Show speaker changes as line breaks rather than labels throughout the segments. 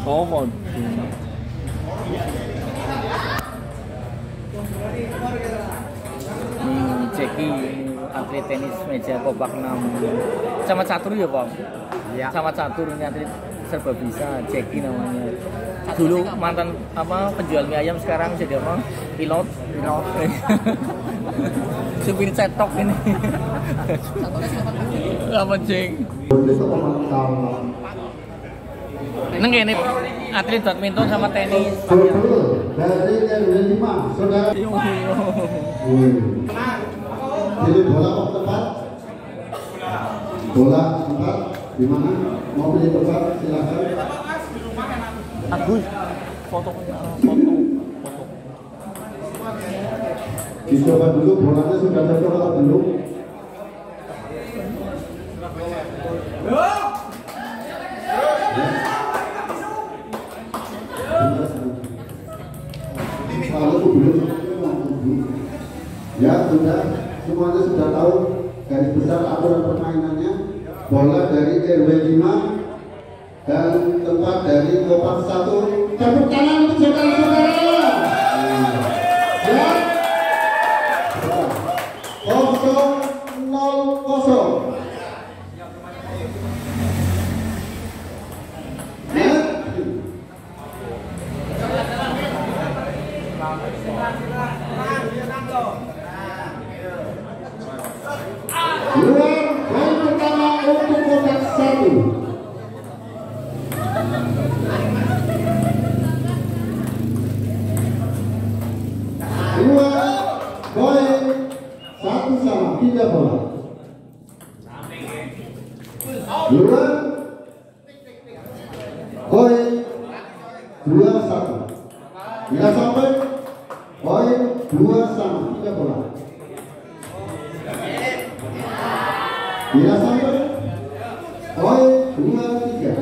Oh, mau. Ini Jeki, atlet tenis meja Kompak 6 sama catur ya Pak? Iya. Sama catur ini atlet serba bisa, Jeki namanya. Dulu mantan penjual mie ayam, sekarang jadi pilot. Supir cetok ini. Apa Jeng? Neng ini atlet badminton sama tenis.
Dari RW5, saudara. Jadi bola kok tepat? Bola tempat di mana? Mau pilih tempat silakan.
Agus, foto.
Dicoba dulu bolanya sudah cocok atau belum? Ya sudah, semuanya sudah tahu garis besar aturan permainannya. Bola dari RW5 dan tempat dari Kompak 1. Tepuk tangan untuk saudara-saudara. Ya. 0-0. Luar poin pertama untuk Kompak 1. Luar poin 1 sama 3 bola. Luar poin 2-1. Bila sampai poin 2 sama 3 bola. Bila sampai poin 2-3.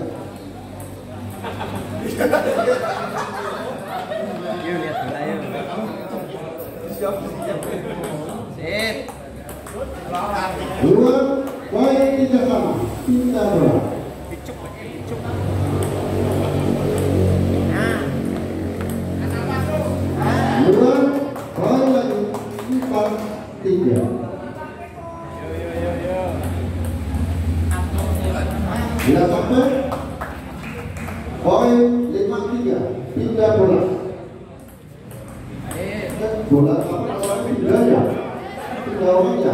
Luar poin 3 sama 3 bola. Luar poin lagi 4-3. Bila sampai poin 5-3, 3 bola. Bola tidak ya? 3 orang ya?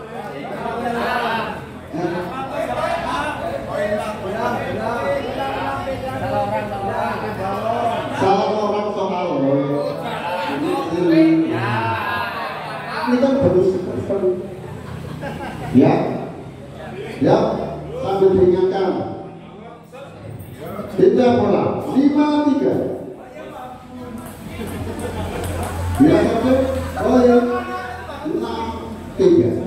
Salah orang soal. Ini kan bagus sekali. Ya, ya. Sambil diingatkan 3 bola 5-3. Bila sampai poin 6-3.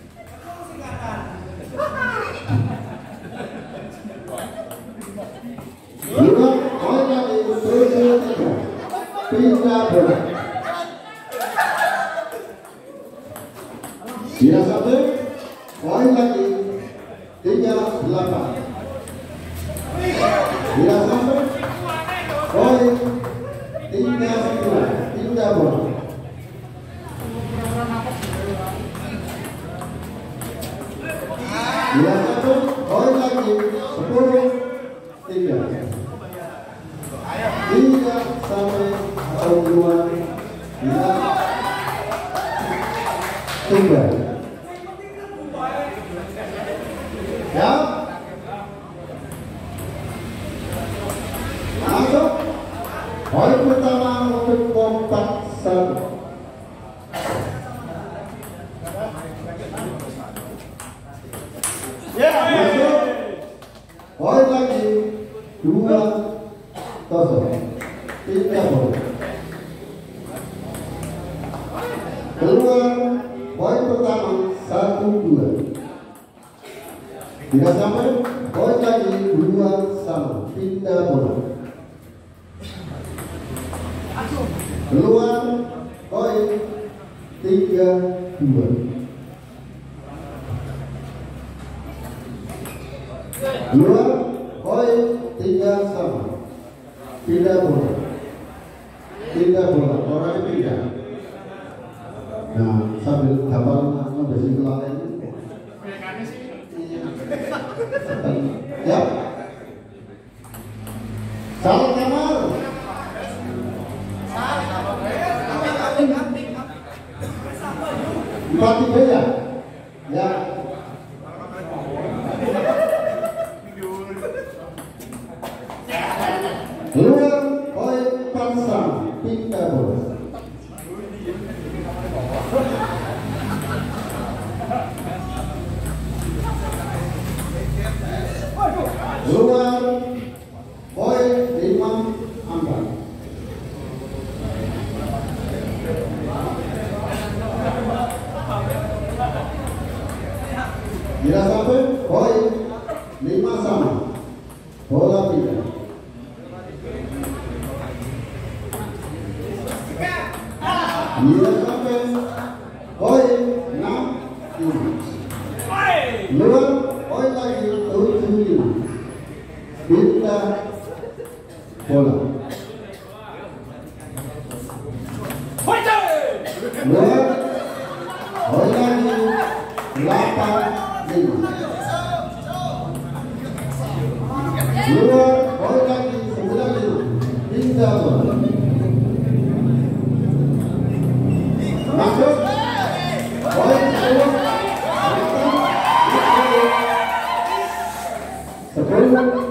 Luar poin lagi 7-3. 3 bola. Bila sampai poin lagi 3-8. Bila sampai poin 3-9, 3 bola. Bila sampai poin lagi 10-3. 3 sampai atau 2 bila 3. Ya. Masuk. Poin pertama untuk Kompak 1. Masuk. Poin lagi 2-0. 3 bola. Keluar poin pertama 1-2. Bila sampai poin lagi 2 sama 3 bola. Keluar poin 3-2. Keluar poin 3 sama. pindah bola. Pindah bola, orangnya pindah. Nah, sambil gambar ngebesin kelalen. Ya. Salah kamar. Empat tiga ya. Ya. Luar oleh Pasang pindah bola. Luar boy 5-4. Bila sampai boy 5 sama. Bola pindah. Bila sampai boy 6-5. Luar boy lagi 7-5. Pindah bola. Luar boy lagi 8-5. Luar boy lagi 9-5. Pindah bola. Masuk boy 10.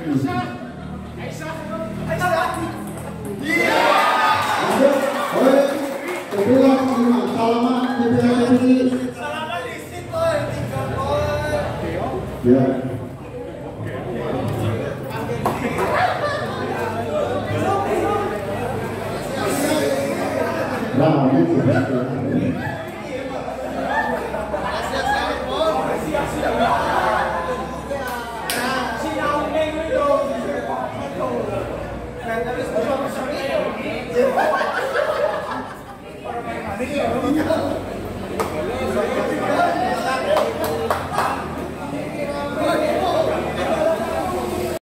Ya. Nah, ini